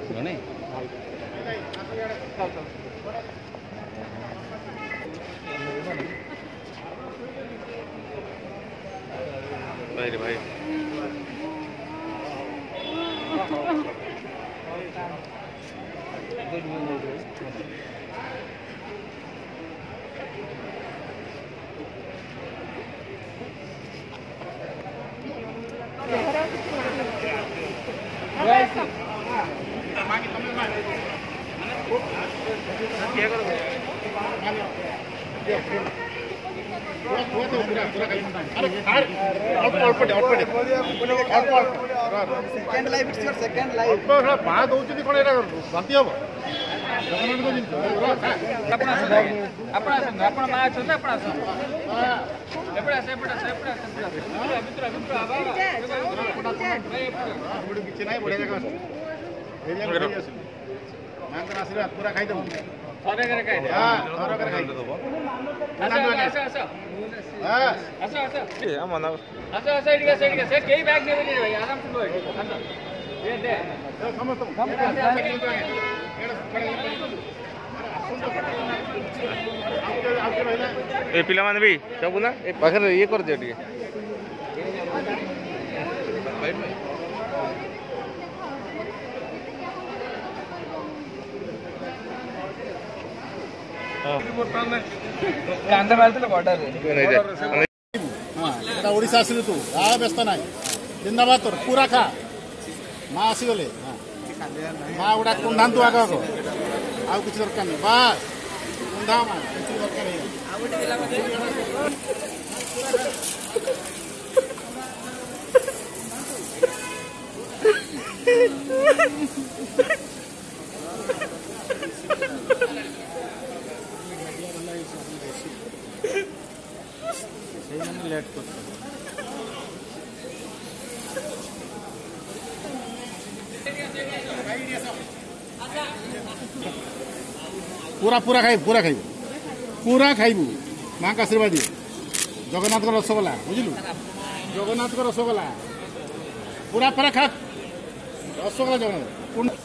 नहीं भाई रे भाई second life it's your second life पा दौरान कौन यहाँ बांति हम किसी ना बढ़िया जगह आशीर्वाद पूरा खाईदेव पिला भी सब ना पाखे ये कर दियो टिके कांदा मारते बॉर्डर ओडिशा आसिलु तू आ व्यस्त ना जिंदाबाद तोर पूरा खा माँ आसीगले माँ गुड़ा कुंधातु आग आग आउ किसी दरकार नहीं बस कुंधा माँ किसी दरकार नहीं लेट कर पूरा पूरा खाई पूरा खाइबू माँ का आशीर्वाद जगन्नाथ रसगोला बुझलु जगन्नाथ रसगोला पूरा पूरा खा रसगोला जगन्नाथ